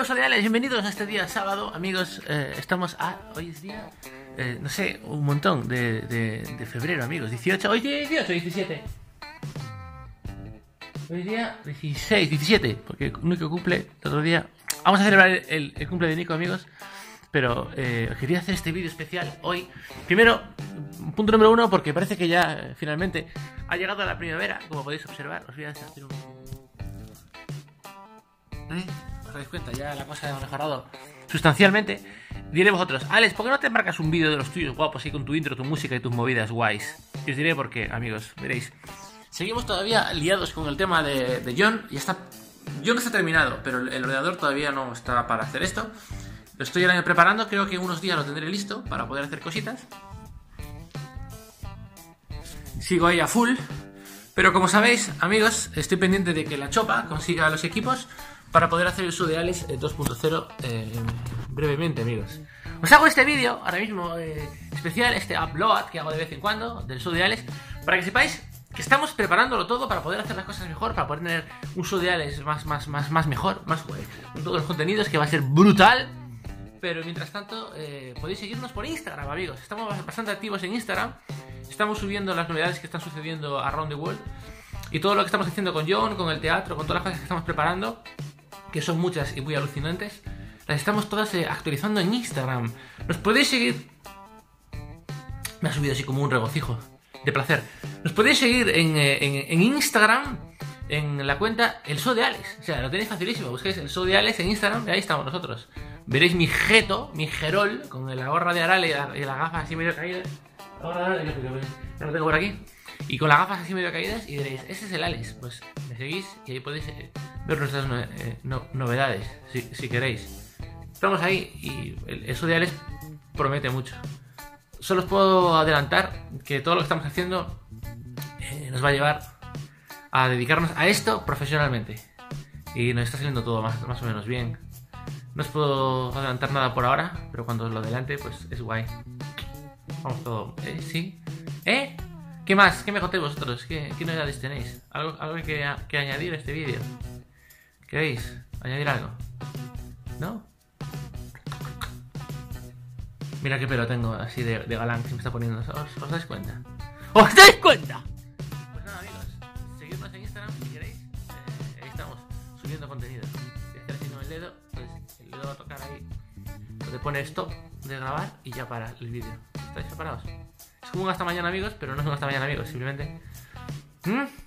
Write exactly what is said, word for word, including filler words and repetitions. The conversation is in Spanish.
amigos Soleales, bienvenidos a este día sábado. Amigos, eh, estamos a... Hoy es día... Eh, no sé, un montón de, de, de febrero, amigos. dieciocho, hoy es día dieciocho, diecisiete. Hoy es día dieciséis, diecisiete, porque Nico cumple el otro día. Vamos a celebrar el, el cumple de Nico, amigos. Pero eh, quería hacer este vídeo especial hoy. Primero, punto número uno, porque parece que ya eh, finalmente ha llegado la primavera, como podéis observar. Os voy a hacer un... ¿Eh? ¿Os dais cuenta? Ya la cosa ha mejorado sustancialmente. Diré vosotros, Alex, ¿por qué no te marcas un vídeo de los tuyos guapos ahí con tu intro, tu música y tus movidas guays? Y os diré por qué, amigos, veréis. Seguimos todavía liados con el tema de, de John. Ya está, John está terminado, pero el, el ordenador todavía no está para hacer esto. Lo estoy ahora preparando, creo que en unos días lo tendré listo para poder hacer cositas. Sigo ahí a full. Pero como sabéis, amigos, estoy pendiente de que la Chopa consiga los equipos para poder hacer el Sudeales dos punto cero eh, brevemente, amigos. Os hago este vídeo ahora mismo eh, especial, este upload que hago de vez en cuando del Sudeales, para que sepáis que estamos preparándolo todo para poder hacer las cosas mejor, para poder tener un Sudeales más, más, más, más mejor, más guay, con todos los contenidos, que va a ser brutal. Pero mientras tanto, eh, podéis seguirnos por Instagram, amigos. Estamos bastante activos en Instagram. Estamos subiendo las novedades que están sucediendo around the world. Y todo lo que estamos haciendo con John, con el teatro, con todas las cosas que estamos preparando, que son muchas y muy alucinantes, las estamos todas eh, actualizando en Instagram. Nos podéis seguir... Me ha subido así como un regocijo de placer. Nos podéis seguir en, eh, en, en Instagram, en la cuenta El Show de Alex. O sea, lo tenéis facilísimo. Busquéis El Show de Alex en Instagram y ahí estamos nosotros. Veréis mi jeto, mi jerol, con la gorra de Arale y la, y las gafas así medio caídas. La gorra de Arale, que lo tengo por aquí. Y con las gafas así medio caídas y diréis, ese es el Alex. Pues me seguís y ahí podéis eh, ver nuestras no, eh, no, novedades, si, si queréis. Estamos ahí y el, eso de Alex promete mucho. Solo os puedo adelantar que todo lo que estamos haciendo eh, nos va a llevar a dedicarnos a esto profesionalmente. Y nos está saliendo todo más, más o menos bien. No os puedo adelantar nada por ahora, pero cuando os lo adelante, pues es guay. Vamos todo. ¿Eh? ¿Sí? ¿Eh? ¿Qué más? ¿Qué me contéis vosotros? ¿Qué, qué novedades tenéis? ¿Algo, algo que, que añadir a este vídeo? ¿Queréis añadir algo? ¿No? Mira qué pelo tengo así de, de galán que se me está poniendo. ¿Os, ¿Os dais cuenta? ¿Os dais cuenta? Pues nada, amigos. Seguidnos en Instagram si queréis. Eh, ahí estamos subiendo contenido. Si estáis haciendo el dedo, pues el dedo va a tocar ahí donde pone stop de grabar y ya para el vídeo. ¿Estáis preparados? Es como un hasta mañana, amigos, pero no es un hasta mañana, amigos. Simplemente... ¿Mm?